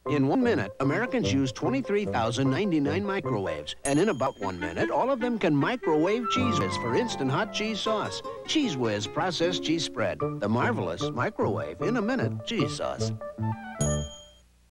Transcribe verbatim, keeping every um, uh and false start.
In one minute, Americans use twenty-three thousand ninety-nine microwaves. And in about one minute, all of them can microwave Cheeze Whiz for instant hot cheese sauce. Cheeze Whiz processed cheese spread. The marvelous microwave in a minute cheese sauce.